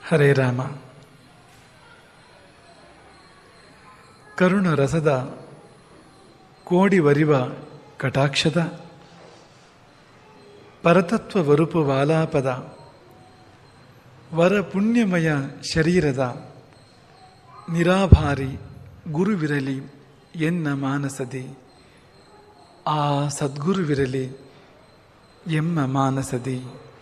ಹರೇ ರಾಮ. ಕರುಣ ರಸದ ಕೋಡಿ ವರಿವ ಕಟಾಕ್ಷದ ಪರತತ್ವ ವರುಪು ವಾಲಾಪದ ವರ ಪುಣ್ಯಮಯ ಶರೀರದ ನಿರಾಭಾರಿ ಗುರುವಿರಲಿ ಎನ್ನ ಮಾನಸದಿ, ಆ ಸದ್ಗುರುವಿರಲಿ ಎಮ್ಮ ಮಾನಸದಿ.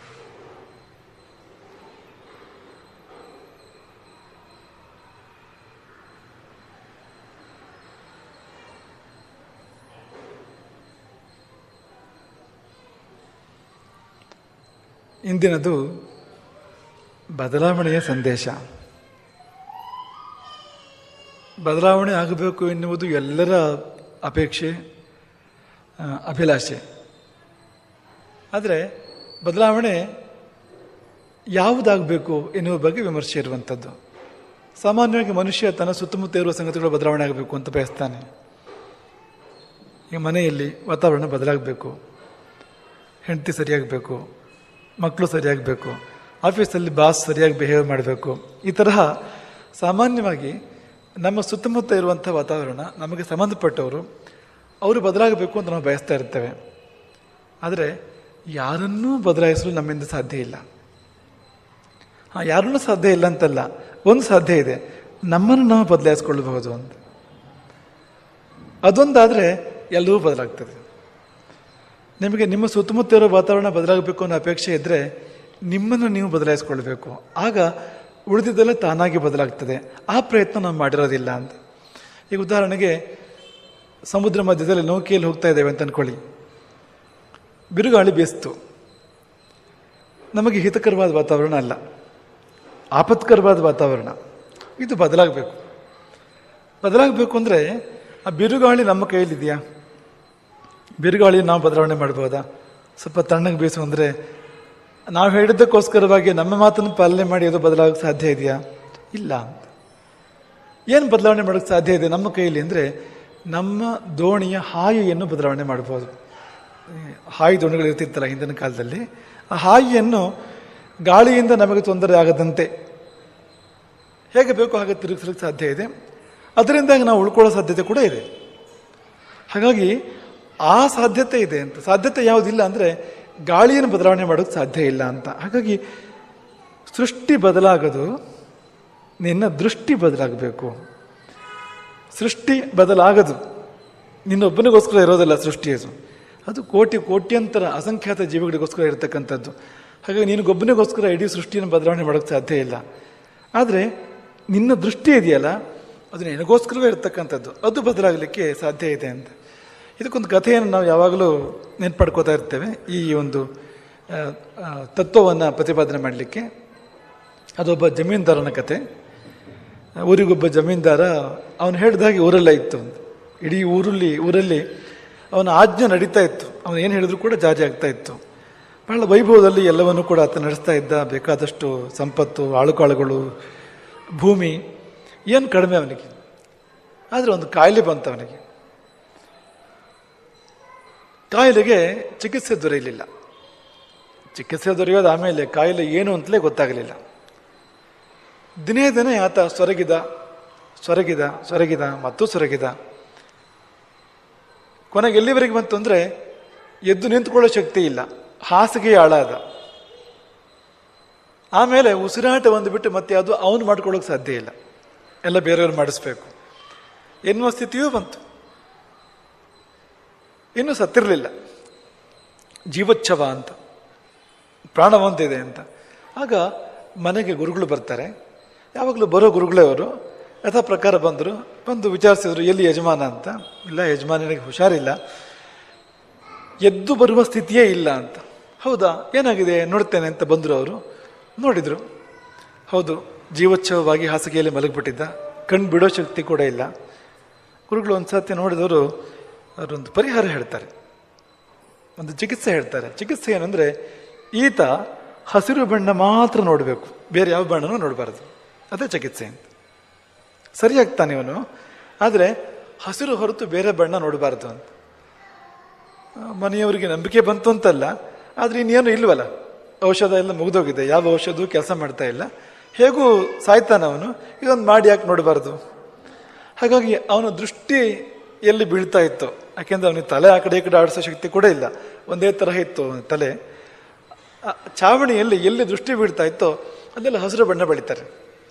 ಇಂದಿನದು ಬದಲಾವಣೆಯ ಸಂದೇಶ. ಬದಲಾವಣೆ ಆಗಬೇಕು ಎನ್ನುವುದು ಎಲ್ಲರ ಅಪೇಕ್ಷೆ, ಅಭಿಲಾಷೆ. ಆದರೆ ಬದಲಾವಣೆ ಯಾವುದಾಗಬೇಕು ಎನ್ನುವ ಬಗ್ಗೆ ವಿಮರ್ಶೆ ಇರುವಂಥದ್ದು. ಸಾಮಾನ್ಯವಾಗಿ ಮನುಷ್ಯ ತನ್ನ ಸುತ್ತಮುತ್ತ ಇರುವ ಸಂಗತಿಗಳು ಬದಲಾವಣೆ ಆಗಬೇಕು ಅಂತ ಬಯಸ್ತಾನೆ. ಈಗ ಮನೆಯಲ್ಲಿ ವಾತಾವರಣ ಬದಲಾಗಬೇಕು, ಹೆಂಡತಿ ಸರಿಯಾಗಬೇಕು, ಮಕ್ಕಳು ಸರಿಯಾಗಬೇಕು, ಆಫೀಸಲ್ಲಿ ಬಾಸ್ ಸರಿಯಾಗಿ ಬಿಹೇವ್ ಮಾಡಬೇಕು. ಈ ತರಹ ಸಾಮಾನ್ಯವಾಗಿ ನಮ್ಮ ಸುತ್ತಮುತ್ತ ಇರುವಂಥ ವಾತಾವರಣ, ನಮಗೆ ಸಂಬಂಧಪಟ್ಟವರು, ಅವರು ಬದಲಾಗಬೇಕು ಅಂತ ನಾವು ಬಯಸ್ತಾ ಇರ್ತೇವೆ. ಆದರೆ ಯಾರನ್ನೂ ಬದಲಾಯಿಸಲು ನಮ್ಮಿಂದ ಸಾಧ್ಯ ಇಲ್ಲ. ಯಾರನ್ನೂ ಸಾಧ್ಯ ಇಲ್ಲ ಅಂತಲ್ಲ, ಒಂದು ಸಾಧ್ಯ ಇದೆ, ನಮ್ಮನ್ನು ನಾವು ಬದಲಾಯಿಸ್ಕೊಳ್ಬಹುದು ಅಂತ. ಅದೊಂದಾದರೆ ಎಲ್ಲವೂ ಬದಲಾಗ್ತದೆ. ನಿಮಗೆ ನಿಮ್ಮ ಸುತ್ತಮುತ್ತ ಇರೋ ವಾತಾವರಣ ಬದಲಾಗಬೇಕು ಅನ್ನೋ ಅಪೇಕ್ಷೆ ಇದ್ದರೆ ನಿಮ್ಮನ್ನು ನೀವು ಬದಲಾಯಿಸ್ಕೊಳ್ಬೇಕು. ಆಗ ಉಳಿದಿದ್ದೆಲ್ಲ ತಾನಾಗಿ ಬದಲಾಗ್ತದೆ. ಆ ಪ್ರಯತ್ನ ನಾವು ಮಾಡಿರೋದಿಲ್ಲ ಅಂತ. ಈಗ ಉದಾಹರಣೆಗೆ ಸಮುದ್ರ ಮಧ್ಯದಲ್ಲಿ ನೌಕೆಯಲ್ಲಿ ಹೋಗ್ತಾ ಇದ್ದೇವೆ ಅಂತ ಅಂದ್ಕೊಳ್ಳಿ. ಬಿರುಗಾಳಿ ಬೀಸ್ತು. ನಮಗೆ ಹಿತಕರವಾದ ವಾತಾವರಣ ಅಲ್ಲ, ಆಪತ್ಕರವಾದ ವಾತಾವರಣ. ಇದು ಬದಲಾಗಬೇಕು. ಬದಲಾಗಬೇಕು ಅಂದರೆ ಆ ಬಿರುಗಾಳಿ ನಮ್ಮ ಕೈಯಲ್ಲಿದೆಯಾ? ಬಿರುಗಾಳಿ ನಾವು ಬದಲಾವಣೆ ಮಾಡ್ಬೋದಾ? ಸ್ವಲ್ಪ ತಣ್ಣಗೆ ಬೀಸು ಅಂದರೆ ನಾವು ಹೇಳಿದ್ದಕ್ಕೋಸ್ಕರವಾಗಿ ನಮ್ಮ ಮಾತನ್ನು ಪಾಲನೆ ಮಾಡಿ ಅದು ಬದಲಾಗೋಕ್ಕೆ ಸಾಧ್ಯ ಇದೆಯಾ? ಇಲ್ಲ ಅಂತ. ಏನು ಬದಲಾವಣೆ ಮಾಡೋಕ್ಕೆ ಸಾಧ್ಯ ಇದೆ ನಮ್ಮ ಕೈಯಲ್ಲಿ ಅಂದರೆ ನಮ್ಮ ದೋಣಿಯ ಹಾಯಿಯನ್ನು ಬದಲಾವಣೆ ಮಾಡ್ಬೋದು. ಹಾಯಿ ದೋಣಿಗಳು ಇರ್ತಿತ್ತಲ್ಲ ಹಿಂದಿನ ಕಾಲದಲ್ಲಿ, ಆ ಹಾಯಿಯನ್ನು ಗಾಳಿಯಿಂದ ನಮಗೆ ತೊಂದರೆ ಆಗದಂತೆ ಹೇಗೆ ಬೇಕೋ ಹಾಗೆ ತಿರುಗಿಸಲಿಕ್ಕೆ ಸಾಧ್ಯ ಇದೆ. ಅದರಿಂದಾಗಿ ನಾವು ಉಳ್ಕೊಳ್ಳೋ ಸಾಧ್ಯತೆ ಕೂಡ ಇದೆ. ಹಾಗಾಗಿ ಆ ಸಾಧ್ಯತೆ ಇದೆ ಅಂತ. ಸಾಧ್ಯತೆ ಯಾವುದಿಲ್ಲ ಅಂದರೆ ಗಾಳಿಯನ್ನು ಬದಲಾವಣೆ ಮಾಡೋಕ್ಕೆ ಸಾಧ್ಯ ಇಲ್ಲ ಅಂತ. ಹಾಗಾಗಿ ಸೃಷ್ಟಿ ಬದಲಾಗೋದು, ನಿನ್ನ ದೃಷ್ಟಿ ಬದಲಾಗಬೇಕು. ಸೃಷ್ಟಿ ಬದಲಾಗದು ನಿನ್ನೊಬ್ಬನಿಗೋಸ್ಕರ ಇರೋದಿಲ್ಲ. ಸೃಷ್ಟಿ ಅದು ಕೋಟ್ಯಂತರ ಅಸಂಖ್ಯಾತ ಜೀವಿಗಳಿಗೋಸ್ಕರ ಇರತಕ್ಕಂಥದ್ದು. ಹಾಗಾಗಿ ನಿನಗೊಬ್ಬನಿಗೋಸ್ಕರ ಇಡೀ ಸೃಷ್ಟಿಯನ್ನು ಬದಲಾವಣೆ ಮಾಡೋಕ್ಕೆ ಸಾಧ್ಯ ಇಲ್ಲ. ಆದರೆ ನಿನ್ನ ದೃಷ್ಟಿ ಇದೆಯಲ್ಲ, ಅದು ನಿನಗೋಸ್ಕರವೇ ಇರತಕ್ಕಂಥದ್ದು, ಅದು ಬದಲಾಗಲಿಕ್ಕೆ ಸಾಧ್ಯ ಇದೆ ಅಂತ. ಇದಕ್ಕೊಂದು ಕಥೆಯನ್ನು ನಾವು ಯಾವಾಗಲೂ ನೆನ್ಪಡ್ಕೋತಾ ಇರ್ತೇವೆ ಈ ಒಂದು ತತ್ವವನ್ನು ಪ್ರತಿಪಾದನೆ ಮಾಡಲಿಕ್ಕೆ. ಅದೊಬ್ಬ ಜಮೀನ್ದಾರನ ಕತೆ. ಊರಿಗೊಬ್ಬ ಜಮೀನ್ದಾರ, ಅವನು ಹೇಳಿದಾಗೆ ಊರೆಲ್ಲ ಇತ್ತು ಅಂತ. ಇಡೀ ಊರಲ್ಲಿ ಅವನ ಆಜ್ಞೆ ನಡೀತಾ ಇತ್ತು. ಅವನು ಏನು ಹೇಳಿದ್ರು ಕೂಡ ಜಾರಿ ಆಗ್ತಾ ಇತ್ತು. ಬಹಳ ವೈಭವದಲ್ಲಿ ಎಲ್ಲವನ್ನೂ ಕೂಡ ಆತ ನಡೆಸ್ತಾ ಇದ್ದ. ಬೇಕಾದಷ್ಟು ಸಂಪತ್ತು, ಆಳುಕಾಳುಗಳು, ಭೂಮಿ, ಏನು ಕಡಿಮೆ ಅವನಿಗೆ. ಆದರೆ ಒಂದು ಕಾಯಿಲೆ ಬಂತು ಅವನಿಗೆ. ಕಾಯಿಲೆಗೆ ಚಿಕಿತ್ಸೆ ದೊರೆಯಲಿಲ್ಲ. ಚಿಕಿತ್ಸೆ ದೊರೆಯೋದು ಆಮೇಲೆ, ಕಾಯಿಲೆ ಏನು ಅಂತಲೇ ಗೊತ್ತಾಗಲಿಲ್ಲ. ದಿನೇ ದಿನೇ ಆತ ಸೊರಗಿದ ಮತ್ತು ಸೊರಗಿದ. ಕೊನೆಗೆ ಎಲ್ಲಿವರೆಗೆ ಬಂತು ಅಂದರೆ ಎದ್ದು ನಿಂತುಕೊಳ್ಳೋ ಶಕ್ತಿ ಇಲ್ಲ, ಹಾಸಿಗೆ ಹಾಳಾದ. ಆಮೇಲೆ ಉಸಿರಾಟ ಒಂದು ಬಿಟ್ಟು ಮತ್ತೆ ಅದು ಅವನು ಮಾಡ್ಕೊಳ್ಳೋಕೆ ಸಾಧ್ಯ ಇಲ್ಲ, ಎಲ್ಲ ಬೇರೆಯವ್ರು ಮಾಡಿಸ್ಬೇಕು ಎನ್ನುವ ಸ್ಥಿತಿಯೂ ಬಂತು. ಇನ್ನೂ ಸತ್ತಿರಲಿಲ್ಲ, ಜೀವೋಚ್ಛವ ಅಂತ, ಪ್ರಾಣವಂತಿದೆ ಅಂತ. ಆಗ ಮನೆಗೆ ಗುರುಗಳು ಬರ್ತಾರೆ. ಯಾವಾಗಲೂ ಬರೋ ಗುರುಗಳೇ ಅವರು. ಯಥಾ ಪ್ರಕಾರ ಬಂದು ವಿಚಾರಿಸಿದ್ರು, ಎಲ್ಲಿ ಯಜಮಾನ ಅಂತ. ಇಲ್ಲ, ಯಜಮಾನನಿಗೆ ಹುಷಾರಿಲ್ಲ, ಎದ್ದು ಬರುವ ಸ್ಥಿತಿಯೇ ಇಲ್ಲ ಅಂತ. ಹೌದಾ, ಏನಾಗಿದೆ ನೋಡ್ತೇನೆ ಅಂತ ಬಂದರು ಅವರು. ನೋಡಿದರು, ಹೌದು, ಜೀವೋಚ್ಛವವಾಗಿ ಹಾಸಿಗೆಯಲ್ಲಿ ಮಲಗಿಬಿಟ್ಟಿದ್ದ, ಕಣ್ಣು ಬಿಡೋ ಶಕ್ತಿ ಕೂಡ ಇಲ್ಲ. ಗುರುಗಳು ಒಂದು ಸರ್ತಿ ನೋಡಿದವರು ಅವರೊಂದು ಪರಿಹಾರ ಹೇಳ್ತಾರೆ, ಒಂದು ಚಿಕಿತ್ಸೆ ಹೇಳ್ತಾರೆ. ಚಿಕಿತ್ಸೆ ಏನಂದರೆ, ಈತ ಹಸಿರು ಬಣ್ಣ ಮಾತ್ರ ನೋಡಬೇಕು, ಬೇರೆ ಯಾವ ಬಣ್ಣನೂ ನೋಡಬಾರ್ದು. ಅದೇ ಚಿಕಿತ್ಸೆ ಅಂತ. ಸರಿಯಾಗ್ತಾನೆ ಇವನು, ಆದರೆ ಹಸಿರು ಹೊರತು ಬೇರೆ ಬಣ್ಣ ನೋಡಬಾರ್ದು ಅಂತ. ಮನೆಯವರಿಗೆ ನಂಬಿಕೆ ಬಂತು ಅಂತಲ್ಲ, ಆದರೆ ಇನ್ನೇನು ಇಲ್ವಲ್ಲ, ಔಷಧ ಎಲ್ಲ ಮುಗಿದೋಗಿದೆ, ಯಾವ ಔಷಧವೂ ಕೆಲಸ ಮಾಡ್ತಾ ಇಲ್ಲ. ಹೇಗೂ ಸಾಯ್ತಾನೆ ಅವನು, ಇದೊಂದು ಮಾಡಿ ಯಾಕೆ ನೋಡಬಾರ್ದು. ಹಾಗಾಗಿ ಅವನ ದೃಷ್ಟಿ ಎಲ್ಲಿ ಬೀಳ್ತಾ ಇತ್ತು, ಯಾಕೆಂದ್ರೆ ಅವನಿಗೆ ತಲೆ ಆ ಕಡೆ ಈ ಕಡೆ ಆಡಿಸೋ ಶಕ್ತಿ ಕೂಡ ಇಲ್ಲ, ಒಂದೇ ತರಹ ಇತ್ತು ಅವನ ತಲೆ. ಚಾವಣಿಯಲ್ಲಿ ಎಲ್ಲಿ ದೃಷ್ಟಿ ಬೀಳ್ತಾ ಇತ್ತೋ ಅಲ್ಲೆಲ್ಲ ಹಸಿರು ಬಣ್ಣ ಬೆಳಿತಾರೆ.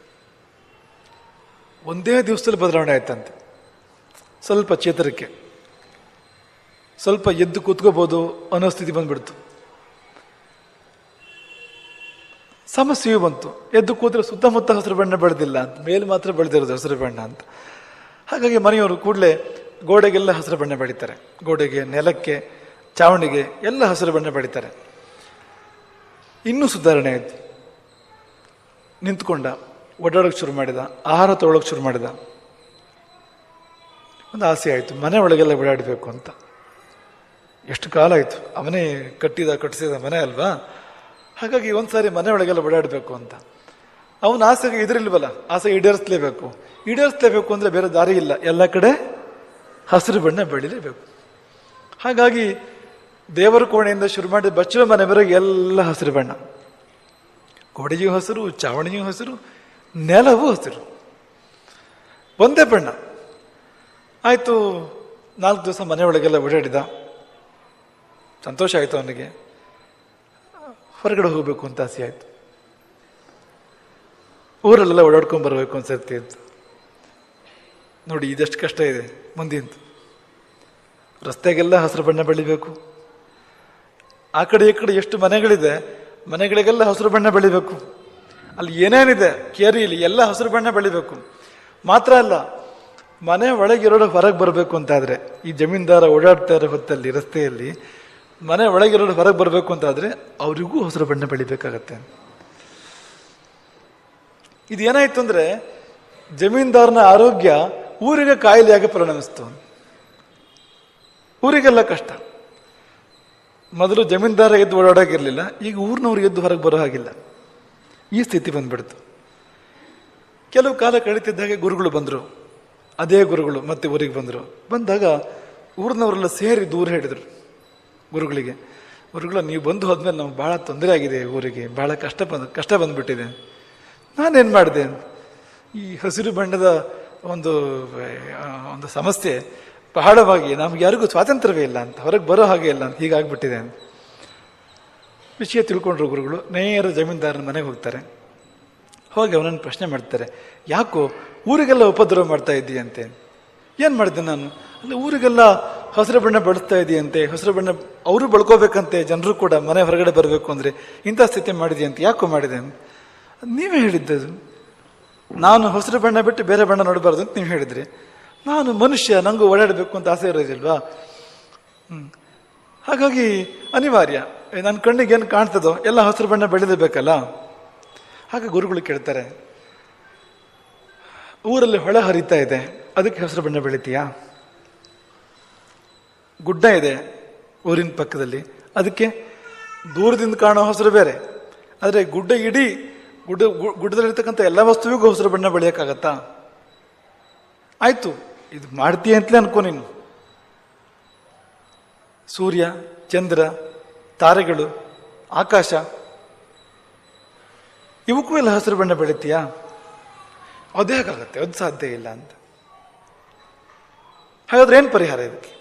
ಒಂದೇ ದಿವಸದಲ್ಲಿ ಬದಲಾವಣೆ ಆಯ್ತಂತೆ. ಸ್ವಲ್ಪ ಚೇತರಿಕೆ, ಸ್ವಲ್ಪ ಎದ್ದು ಕೂತ್ಕೋಬಹುದು ಅನ್ನೋ ಸ್ಥಿತಿ ಬಂದ್ಬಿಡ್ತು. ಸಮಸ್ಯೆಯೂ ಬಂತು. ಎದ್ದು ಕೂತ್ರೆ ಸುತ್ತಮುತ್ತ ಹಸಿರು ಬಣ್ಣ ಬೆಳೆದಿಲ್ಲ ಅಂತ, ಮೇಲೆ ಮಾತ್ರ ಬೆಳೆದಿರೋದು ಹಸಿರು ಬಣ್ಣ ಅಂತ. ಹಾಗಾಗಿ ಮನೆಯವರು ಕೂಡಲೇ ಗೋಡೆಗೆಲ್ಲ ಹಸಿರು ಬಣ್ಣ ಬೆಳೀತಾರೆ. ಗೋಡೆಗೆ, ನೆಲಕ್ಕೆ, ಚಾವಣಿಗೆ ಎಲ್ಲ ಹಸಿರು ಬಣ್ಣ ಬೆಳೀತಾರೆ. ಇನ್ನೂ ಸುಧಾರಣೆ ಆಯಿತು. ನಿಂತ್ಕೊಂಡ, ಓಡಾಡೋಕೆ ಶುರು ಮಾಡಿದ, ಆಹಾರ ತಗೊಳ್ಳೋಕೆ ಶುರು ಮಾಡಿದ. ಒಂದು ಆಸೆ ಆಯಿತು, ಮನೆ ಒಳಗೆಲ್ಲ ಓಡಾಡಬೇಕು ಅಂತ. ಎಷ್ಟು ಕಾಲ ಆಯಿತು, ಅವನೇ ಕಟ್ಟಿಸಿದ ಮನೆ ಅಲ್ವಾ. ಹಾಗಾಗಿ ಒಂದ್ಸಾರಿ ಮನೆ ಒಳಗೆಲ್ಲ ಓಡಾಡಬೇಕು ಅಂತ. ಅವನ ಆಸೆಗೆ ಇದ್ರಿಲ್ವಲ್ಲ, ಆಸೆ ಈಡೇರಿಸಲೇಬೇಕು ಅಂದರೆ ಬೇರೆ ದಾರಿ ಇಲ್ಲ, ಎಲ್ಲ ಕಡೆ ಹಸಿರು ಬಣ್ಣ ಬೆಳಿಲೇಬೇಕು. ಹಾಗಾಗಿ ದೇವರ ಕೋಣೆಯಿಂದ ಶುರು ಮಾಡಿ ಬಚ್ಚಲ ಮನೆವರೆಗೆ ಎಲ್ಲ ಹಸಿರು ಬಣ್ಣ. ಗೋಡೆಯೂ ಹಸಿರು, ಚಾವಣಿಯೂ ಹಸಿರು, ನೆಲವೂ ಹಸಿರು, ಒಂದೇ ಬಣ್ಣ. ಆಯಿತು. 4 ದಿವಸ ಮನೆ ಒಳಗೆಲ್ಲ ಓಡಾಡಿದ. ಸಂತೋಷ ಆಯಿತು ಅವನಿಗೆ. ಹೊರಗಡೆ ಹೋಗಬೇಕು ಅಂತ ಆಸೆ ಆಯಿತು. ಊರಲ್ಲೆಲ್ಲ ಓಡಾಡ್ಕೊಂಡು ಬರಬೇಕು ಅನ್ಸರ್ತಿ ಅಂತ. ನೋಡಿ ಇದೆಷ್ಟು ಕಷ್ಟ ಇದೆ ಮುಂದಿಂದು. ರಸ್ತೆಗೆಲ್ಲ ಹಸಿರು ಬಣ್ಣ ಬೆಳಿಬೇಕು. ಆ ಕಡೆ ಈ ಕಡೆ ಎಷ್ಟು ಮನೆಗಳಿದೆ, ಮನೆಗಳಿಗೆಲ್ಲ ಹಸಿರು ಬಣ್ಣ ಬೆಳಿಬೇಕು. ಅಲ್ಲಿ ಏನೇನಿದೆ ಕೇರಿಯಲ್ಲಿ ಎಲ್ಲ ಹಸಿರು ಬಣ್ಣ ಬೆಳಿಬೇಕು. ಮಾತ್ರ ಅಲ್ಲ, ಮನೆ ಒಳಗಿರೋರು ಹೊರಗೆ ಬರಬೇಕು ಅಂತಾದರೆ, ಈ ಜಮೀನ್ದಾರ ಓಡಾಡ್ತಾ ಇರೋ ಹೊತ್ತಲ್ಲಿ ರಸ್ತೆಯಲ್ಲಿ ಮನೆ ಒಳಗಿರೋರು ಹೊರಗೆ ಬರಬೇಕು ಅಂತಾದರೆ ಅವರಿಗೂ ಹಸಿರು ಬಣ್ಣ ಬೆಳಿಬೇಕಾಗತ್ತೆ. ಇದೇನಾಯ್ತು ಅಂದರೆ ಜಮೀನ್ದಾರನ ಆರೋಗ್ಯ ಊರಿಗೆ ಕಾಯಿಲೆಯಾಗಿ ಪರಿಣಮಿಸ್ತು. ಊರಿಗೆಲ್ಲ ಕಷ್ಟ. ಮೊದಲು ಜಮೀನ್ದಾರ ಎದ್ದು ಓಡಾಡೋಗಿರ್ಲಿಲ್ಲ, ಈಗ ಊರಿನವ್ರು ಎದ್ದು ಹೊರಗೆ ಬರೋ ಹಾಗಿಲ್ಲ. ಈ ಸ್ಥಿತಿ ಬಂದ್ಬಿಡ್ತು. ಕೆಲವು ಕಾಲ ಕಳೀತಿದ್ದಾಗೆ ಗುರುಗಳು ಬಂದರು. ಅದೇ ಗುರುಗಳು ಮತ್ತೆ ಊರಿಗೆ ಬಂದರು. ಬಂದಾಗ ಊರಿನವರೆಲ್ಲ ಸೇರಿ ದೂರ ಹೇಳಿದರು ಗುರುಗಳಿಗೆ, ಗುರುಗಳು ನೀವು ಬಂದು ಹೋದ್ಮೇಲೆ ನಮ್ಗೆ ಭಾಳ ತೊಂದರೆ ಆಗಿದೆ, ಊರಿಗೆ ಭಾಳ ಕಷ್ಟ ಬಂದ್ಬಿಟ್ಟಿದೆ. ನಾನೇನು ಮಾಡಿದೆ, ಈ ಹಸಿರು ಬಣ್ಣದ ಒಂದು ಸಮಸ್ಯೆ ಬಹಳವಾಗಿ ನಮ್ಗೆ ಯಾರಿಗೂ ಸ್ವಾತಂತ್ರ್ಯವೇ ಇಲ್ಲ ಅಂತ, ಹೊರಗೆ ಬರೋ ಹಾಗೆ ಇಲ್ಲ ಅಂತ, ಹೀಗಾಗ್ಬಿಟ್ಟಿದೆ ಅಂತ ವಿಷಯ ತಿಳ್ಕೊಂಡ್ರು ಗುರುಗಳು. ನೇರ ಜಮೀನ್ದಾರನ ಮನೆಗೆ ಹೋಗ್ತಾರೆ. ಹೋಗಿ ಅವನನ್ನು ಪ್ರಶ್ನೆ ಮಾಡ್ತಾರೆ, ಯಾಕೋ ಊರಿಗೆಲ್ಲ ಉಪದ್ರವ ಮಾಡ್ತಾ ಇದ್ದೀಯಂತೆ. ಏನು ಮಾಡಿದ್ದೆ ನಾನು? ಅಲ್ಲಿ ಊರಿಗೆಲ್ಲ ಹಸಿರು ಬಣ್ಣ ಬಳಸ್ತಾ ಇದೆಯಂತೆ, ಹಸಿರು ಬಣ್ಣ ಅವರು ಬಳ್ಕೋಬೇಕಂತೆ, ಜನರು ಕೂಡ ಮನೆ ಹೊರಗಡೆ ಬರಬೇಕು ಅಂದರೆ ಇಂಥ ಸ್ಥಿತಿ ಮಾಡಿದೆಯಂತೆ, ಯಾಕೋ ಮಾಡಿದೆ? ನೀವೇ ಹೇಳಿದ್ದದು. ನಾನು ಹಸಿರು ಬಣ್ಣ ಬಿಟ್ಟು ಬೇರೆ ಬಣ್ಣ ನೋಡಬಾರ್ದು ಅಂತ ನೀವು ಹೇಳಿದ್ರಿ. ನಾನು ಮನುಷ್ಯ, ನನಗೂ ಓಡಾಡಬೇಕು ಅಂತ ಆಸೆ ಇರೋದಿಲ್ವಾ? ಹಾಗಾಗಿ ಅನಿವಾರ್ಯ, ನನ್ನ ಕಣ್ಣಿಗೆ ಏನು ಕಾಣ್ತದೋ ಎಲ್ಲ ಹಸಿರು ಬಣ್ಣ ಬೆಳೆದಿರ್ಬೇಕಲ್ಲ. ಹಾಗೆ ಗುರುಗಳು ಕೇಳ್ತಾರೆ, ಊರಲ್ಲಿ ಹೊಳೆ ಹರಿತಾ ಇದೆ, ಅದಕ್ಕೆ ಹಸಿರು ಬಣ್ಣ ಬೆಳಿತೀಯಾ? ಗುಡ್ಡ ಇದೆ ಊರಿನ ಪಕ್ಕದಲ್ಲಿ, ಅದಕ್ಕೆ ದೂರದಿಂದ ಕಾಣೋ ಹಸಿರು ಬೇರೆ, ಆದರೆ ಗುಡ್ಡದಲ್ಲಿರ್ತಕ್ಕಂಥ ಎಲ್ಲ ವಸ್ತುವಿಗೂ ಹಸಿರು ಬಣ್ಣ ಬೆಳೆಯೋಕ್ಕಾಗತ್ತಾ? ಆಯ್ತು, ಇದು ಮಾಡ್ತೀಯ ಅಂತಲೇ ಅನ್ಕೋ ನೀನು. ಸೂರ್ಯ, ಚಂದ್ರ, ತಾರೆಗಳು, ಆಕಾಶ, ಇವಕ್ಕೂ ಎಲ್ಲ ಹಸಿರು ಬಣ್ಣ ಬೆಳಿತೀಯಾ? ಅದೇ ಹೇಗಾಗತ್ತೆ, ಅದು ಸಾಧ್ಯ ಇಲ್ಲ ಅಂತ. ಹಾಗಾದ್ರೆ ಏನು ಪರಿಹಾರ ಇದಕ್ಕೆ?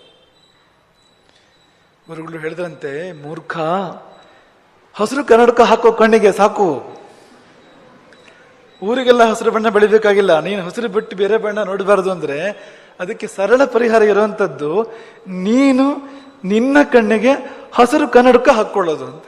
ಗುರುಗಳು ಹೇಳಿದ್ರಂತೆ, ಮೂರ್ಖ, ಹಸಿರು ಕನ್ನಡಕ ಹಾಕೋ ಕಣ್ಣಿಗೆ ಸಾಕು. ಊರಿಗೆಲ್ಲ ಹಸಿರು ಬಣ್ಣ ಬೆಳಿಬೇಕಾಗಿಲ್ಲ. ನೀನು ಹಸಿರು ಬಿಟ್ಟು ಬೇರೆ ಬಣ್ಣ ನೋಡಬಾರ್ದು ಅಂದ್ರೆ ಅದಕ್ಕೆ ಸರಳ ಪರಿಹಾರ ಇರುವಂಥದ್ದು, ನೀನು ನಿನ್ನ ಕಣ್ಣಿಗೆ ಹಸಿರು ಕನ್ನಡಕ ಹಾಕ್ಕೊಳ್ಳೋದು ಅಂತ.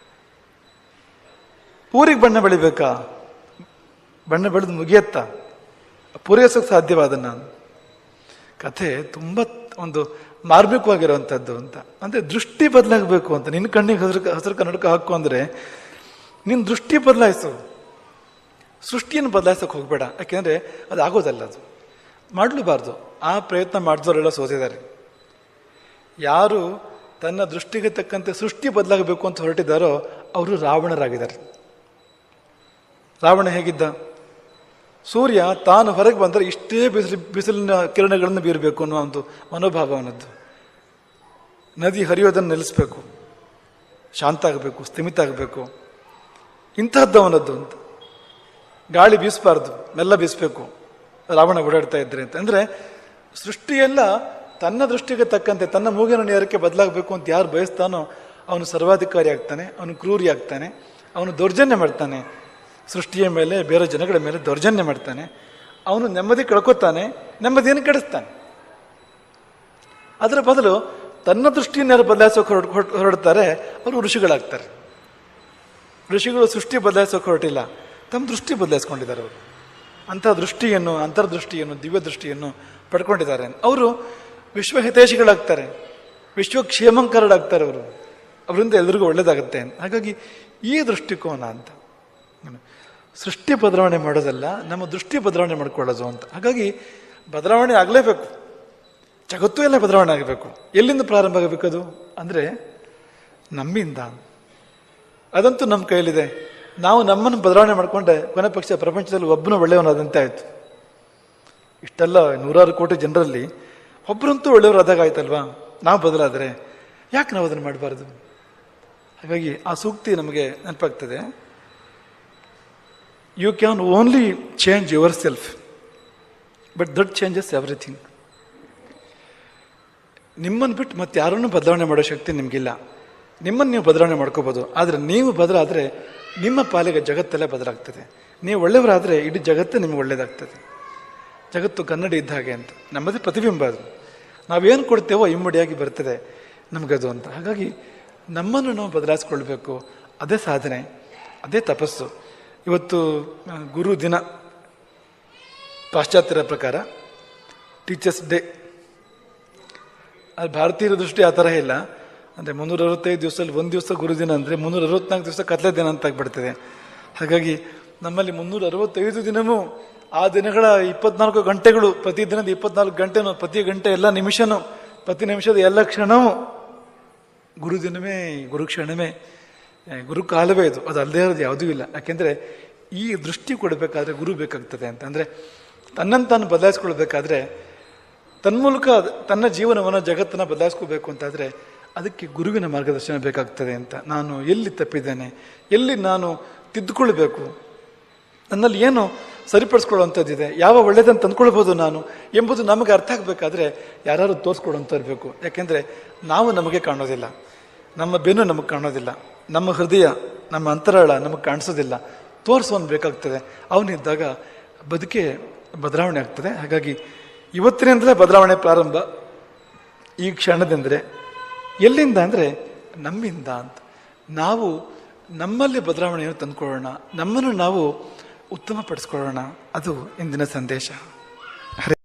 ಊರಿಗೆ ಬಣ್ಣ ಬೆಳಿಬೇಕಾ? ಬಣ್ಣ ಬೆಳೆದು ಮುಗಿಯತ್ತಾ? ಪೂರೈಸೋಕೆ ಸಾಧ್ಯವಾದ ನಾನು ಕಥೆ ತುಂಬ ಒಂದು ಮಾರ್ಮಿಕವಾಗಿರುವಂಥದ್ದು ಅಂತ. ಅಂದರೆ ದೃಷ್ಟಿ ಬದಲಾಗಬೇಕು ಅಂತ. ನಿನ್ನ ಕಣ್ಣಿಗೆ ಹಸಿರು ಕನ್ನಡಕ ಹಾಕು ಅಂದರೆ ನಿನ್ನ ದೃಷ್ಟಿ ಬದಲಾಯಿಸು, ಸೃಷ್ಟಿಯನ್ನು ಬದಲಾಯಿಸೋಕೆ ಹೋಗಬೇಡ. ಯಾಕೆಂದರೆ ಅದು ಆಗೋದಲ್ಲ, ಅದು ಮಾಡಲೂಬಾರ್ದು. ಆ ಪ್ರಯತ್ನ ಮಾಡಿದವರೆಲ್ಲ ಸೋತಿದ್ದಾರೆ. ಯಾರು ತನ್ನ ದೃಷ್ಟಿಗೆ ತಕ್ಕಂತೆ ಸೃಷ್ಟಿ ಬದಲಾಗಬೇಕು ಅಂತ ಹೊರಟಿದ್ದಾರೋ ಅವರು ರಾವಣರಾಗಿದ್ದಾರೆ. ರಾವಣ ಹೇಗಿದ್ದ? ಸೂರ್ಯ ತಾನು ಹೊರಗೆ ಬಂದರೆ ಇಷ್ಟೇ ಬಿಸಿಲಿನ ಕಿರಣಗಳನ್ನು ಬೀರಬೇಕು ಅನ್ನೋ ಒಂದು ಮನೋಭಾವ ಅವನದ್ದು. ನದಿ ಹರಿಯೋದನ್ನು ನಿಲ್ಲಿಸ್ಬೇಕು, ಶಾಂತ ಆಗಬೇಕು, ಸ್ಥಿಮಿತ ಆಗಬೇಕು, ಇಂತಹದ್ದು ಅವನದ್ದು ಅಂತ. ಗಾಳಿ ಬೀಸಬಾರ್ದು, ಮೆಲ್ಲ ಬೀಸಬೇಕು ರಾವಣ ಓಡಾಡ್ತಾ ಇದ್ರೆ ಅಂತ. ಅಂದರೆ ಸೃಷ್ಟಿಯೆಲ್ಲ ತನ್ನ ದೃಷ್ಟಿಗೆ ತಕ್ಕಂತೆ ತನ್ನ ಮೂಗಿನ ನೇರಕ್ಕೆ ಬದಲಾಗಬೇಕು ಅಂತ ಯಾರು ಬಯಸ್ತಾನೋ ಅವನು ಸರ್ವಾಧಿಕಾರಿ ಆಗ್ತಾನೆ, ಅವನು ಕ್ರೂರಿ ಆಗ್ತಾನೆ, ಅವನು ದೌರ್ಜನ್ಯ ಮಾಡ್ತಾನೆ, ಸೃಷ್ಟಿಯ ಮೇಲೆ ಬೇರೆ ಜನಗಳ ಮೇಲೆ ದೌರ್ಜನ್ಯ ಮಾಡ್ತಾನೆ, ಅವನು ನೆಮ್ಮದಿ ಕಳ್ಕೊತಾನೆ, ನೆಮ್ಮದಿಯನ್ನು ಕೆಡಿಸ್ತಾನೆ. ಅದರ ಬದಲು ತನ್ನ ದೃಷ್ಟಿಯನ್ನು ಯಾರು ಬದಲಾಯಿಸೋಕೆ ಹೊರಡ್ತಾರೆ ಅವರು ಋಷಿಗಳಾಗ್ತಾರೆ. ಋಷಿಗಳು ಸೃಷ್ಟಿ ಬದಲಾಯಿಸೋಕೆ ಹೊರಟಿಲ್ಲ, ತಮ್ಮ ದೃಷ್ಟಿ ಬದಲಾಯಿಸ್ಕೊಂಡಿದ್ದಾರೆ. ಅವರು ಅಂಥ ದೃಷ್ಟಿಯನ್ನು, ಅಂತರ್ದೃಷ್ಟಿಯನ್ನು, ದಿವ್ಯ ದೃಷ್ಟಿಯನ್ನು ಪಡ್ಕೊಂಡಿದ್ದಾರೆ. ಅವರು ವಿಶ್ವಹಿತೈಷಿಗಳಾಗ್ತಾರೆ, ವಿಶ್ವಕ್ಷೇಮಂಕರರಾಗ್ತಾರೆ. ಅವರು ಅವರಿಂದ ಎಲ್ರಿಗೂ ಒಳ್ಳೇದಾಗುತ್ತೆ. ಹಾಗಾಗಿ ಈ ದೃಷ್ಟಿಕೋನ ಅಂತ ಸೃಷ್ಟಿ ಬದಲಾವಣೆ ಮಾಡೋದಲ್ಲ, ನಮ್ಮ ದೃಷ್ಟಿ ಬದಲಾವಣೆ ಮಾಡ್ಕೊಳ್ಳೋದು ಅಂತ. ಹಾಗಾಗಿ ಬದಲಾವಣೆ ಆಗಲೇಬೇಕು, ಜಗತ್ತು ಎಲ್ಲ ಬದಲಾವಣೆ ಆಗಬೇಕು. ಎಲ್ಲಿಂದ ಪ್ರಾರಂಭ ಆಗಬೇಕದು ಅಂದರೆ ನಮ್ಮಿಂದ. ಅದಂತೂ ನಮ್ಮ ಕೈಯಲ್ಲಿದೆ. ನಾವು ನಮ್ಮನ್ನು ಬದಲಾವಣೆ ಮಾಡಿಕೊಂಡೆ ಕೊನೆ ಪಕ್ಷ ಪ್ರಪಂಚದಲ್ಲಿ ಒಬ್ಬನು ಒಳ್ಳೆಯವನಾದಂತೆ ಆಯಿತು. ಇಷ್ಟೆಲ್ಲ 100 ಕೋಟಿ ಜನರಲ್ಲಿ ಒಬ್ಬರಂತೂ ಒಳ್ಳೆಯವರಾದಾಗ ಆಯ್ತಲ್ವಾ. ನಾವು ಬದಲಾದರೆ ಯಾಕೆ ನಾವು ಅದನ್ನು ಮಾಡಬಾರ್ದು? ಹಾಗಾಗಿ ಆ ಸೂಕ್ತಿ ನಮಗೆ ನೆನಪಾಗ್ತದೆ. You can only change yourself, but that changes everything. ನಿಮ್ಮನ್ನು ಬಿಟ್ಟು ಮತ್ತೆ ಯಾರನ್ನೂ ಬದಲಾವಣೆ ಮಾಡೋ ಶಕ್ತಿ ನಿಮಗಿಲ್ಲ. ನಿಮ್ಮನ್ನು ನೀವು ಬದಲಾವಣೆ ಮಾಡ್ಕೋಬೋದು, ಆದರೆ ನೀವು ಬದಲಾದರೆ ನಿಮ್ಮ ಪಾಲಿಗೆ ಜಗತ್ತೆಲ್ಲ ಬದಲಾಗ್ತದೆ. ನೀವು ಒಳ್ಳೆಯವರಾದರೆ ಇಡೀ ಜಗತ್ತೇ ನಿಮ್ಗೆ ಒಳ್ಳೆಯದಾಗ್ತದೆ. ಜಗತ್ತು ಕನ್ನಡಿ ಇದ್ದ ಹಾಗೆ ಅಂತ, ನಮ್ಮದೇ ಪ್ರತಿಬಿಂಬ ಅದು. ನಾವೇನು ಕೊಡ್ತೇವೋ ಇಮ್ಮಡಿಯಾಗಿ ಬರ್ತದೆ ನಮಗದು ಅಂತ. ಹಾಗಾಗಿ ನಮ್ಮನ್ನು ನಾವು ಬದಲಾಯಿಸ್ಕೊಳ್ಬೇಕು. ಅದೇ ಸಾಧನೆ, ಅದೇ ತಪಸ್ಸು. ಇವತ್ತು ಗುರು ದಿನ, ಪಾಶ್ಚಾತ್ಯರ ಪ್ರಕಾರ ಟೀಚರ್ಸ್ ಡೇ. ಅದು ಭಾರತೀಯರ ದೃಷ್ಟಿ ಆ ಥರ ಇಲ್ಲ. ಅಂದರೆ 365 ದಿವಸದಲ್ಲಿ ಒಂದು ದಿವಸ ಗುರುದಿನ ಅಂದರೆ 364 ದಿವಸ ಕತ್ಲೆ ದಿನ ಅಂತ ಆಗಿಬಿಡ್ತದೆ. ಹಾಗಾಗಿ ನಮ್ಮಲ್ಲಿ 365 ದಿನವೂ ಆ ದಿನಗಳ 24 ಗಂಟೆಗಳು, ಪ್ರತಿದಿನದ 24 ಗಂಟೆನೂ, ಪ್ರತಿ ಗಂಟೆ ಎಲ್ಲ ನಿಮಿಷನೂ, ಪ್ರತಿ ನಿಮಿಷದ ಎಲ್ಲ ಕ್ಷಣವೂ ಗುರುದಿನವೇ, ಗುರುಕ್ಷಣವೇ, ಗುರುಕಾಲವೇ ಇದು. ಅದು ಅಲ್ಲದೇ ಇರೋದು ಯಾವುದೂ ಇಲ್ಲ. ಯಾಕೆಂದರೆ ಈ ದೃಷ್ಟಿ ಕೊಡಬೇಕಾದ್ರೆ ಗುರು ಬೇಕಾಗ್ತದೆ ಅಂತ. ಅಂದರೆ ತನ್ನನ್ನು ತಾನು ಬದಲಾಯಿಸ್ಕೊಳ್ಬೇಕಾದ್ರೆ, ತನ್ಮೂಲಕ ತನ್ನ ಜೀವನವನ್ನು, ಜಗತ್ತನ್ನು ಬದಲಾಯಿಸ್ಕೋಬೇಕು ಅಂತಾದರೆ ಅದಕ್ಕೆ ಗುರುವಿನ ಮಾರ್ಗದರ್ಶನ ಬೇಕಾಗ್ತದೆ ಅಂತ. ನಾನು ಎಲ್ಲಿ ತಪ್ಪಿದ್ದೇನೆ, ಎಲ್ಲಿ ನಾನು ತಿದ್ದುಕೊಳ್ಬೇಕು, ನನ್ನಲ್ಲಿ ಏನು ಸರಿಪಡಿಸ್ಕೊಳ್ಳುವಂಥದ್ದಿದೆ, ಯಾವ ಒಳ್ಳೆಯದನ್ನು ತಂದ್ಕೊಳ್ಬೋದು ನಾನು ಎಂಬುದು ನಮಗೆ ಅರ್ಥ ಆಗಬೇಕಾದ್ರೆ ಯಾರು ತೋರಿಸ್ಕೊಡುವಂಥ ಇರಬೇಕು. ಯಾಕೆಂದರೆ ನಾವು ನಮಗೆ ಕಾಣೋದಿಲ್ಲ, ನಮ್ಮ ಬೆನ್ನು ನಮಗೆ ಕಾಣೋದಿಲ್ಲ, ನಮ್ಮ ಹೃದಯ, ನಮ್ಮ ಅಂತರಾಳ ನಮಗೆ ಕಾಣಿಸೋದಿಲ್ಲ. ತೋರಿಸೋನು ಬೇಕಾಗ್ತದೆ. ಅವನಿದ್ದಾಗ ಬದುಕೆ ಬದಲಾವಣೆ ಆಗ್ತದೆ. ಹಾಗಾಗಿ ಇವತ್ತಿನಿಂದಲೇ ಬದಲಾವಣೆ ಪ್ರಾರಂಭ, ಈ ಕ್ಷಣದಿಂದಲೇ. ಎಲ್ಲಿಂದ ಅಂದರೆ ನಮ್ಮಿಂದ ಅಂತ. ನಾವು ನಮ್ಮಲ್ಲಿ ಬದಲಾವಣೆಯನ್ನು ತಂದುಕೊಳ್ಳೋಣ, ನಮ್ಮನ್ನು ನಾವು ಉತ್ತಮಪಡಿಸ್ಕೊಳ್ಳೋಣ. ಅದು ಇಂದಿನ ಸಂದೇಶ.